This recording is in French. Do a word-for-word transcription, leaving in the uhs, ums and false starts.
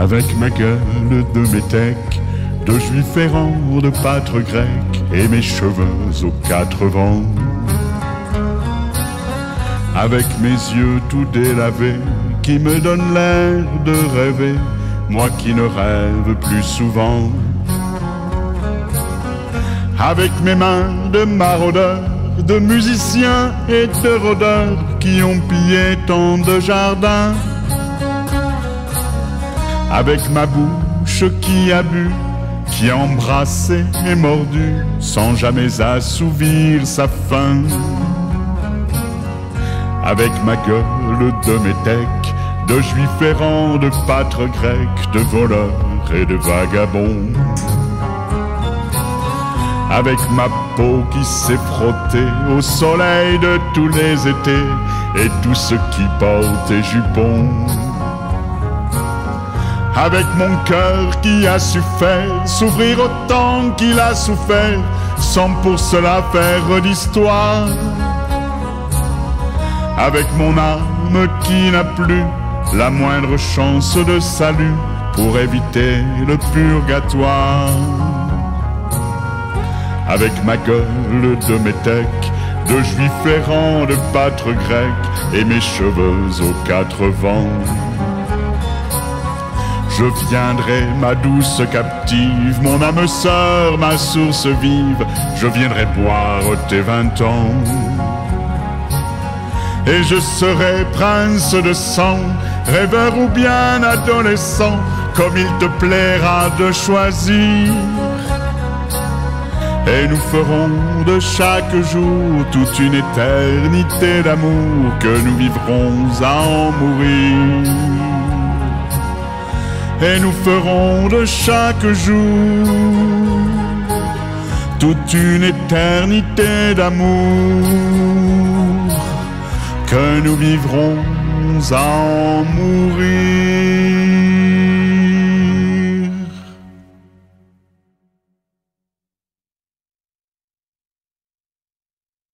avec ma gueule de métèque, de juif errant, de pâtre grec, et mes cheveux aux quatre vents. Avec mes yeux tout délavés, qui me donnent l'air de rêver, moi qui ne rêve plus souvent. Avec mes mains de maraudeurs, de musiciens et de rôdeurs, qui ont pillé tant de jardins. Avec ma bouche qui a bu, qui a embrassé et mordu, sans jamais assouvir sa faim. Avec ma gueule de métèque, de juif errant, de pâtre grec, de voleurs et de vagabonds. Avec ma peau qui s'est frottée au soleil de tous les étés, et tous ceux qui portent des jupons. Avec mon cœur qui a su faire s'ouvrir autant qu'il a souffert, sans pour cela faire d'histoire. Avec mon âme qui n'a plus la moindre chance de salut pour éviter le purgatoire. Avec ma gueule de métèque, de juif errant, de pâtre grec, et mes cheveux aux quatre vents. Je viendrai, ma douce captive, mon âme sœur, ma source vive, je viendrai boire tes vingt ans. Et je serai prince de sang, rêveur ou bien adolescent, comme il te plaira de choisir. Et nous ferons de chaque jour toute une éternité d'amour que nous vivrons à en mourir. Et nous ferons de chaque jour toute une éternité d'amour que nous vivrons à en mourir.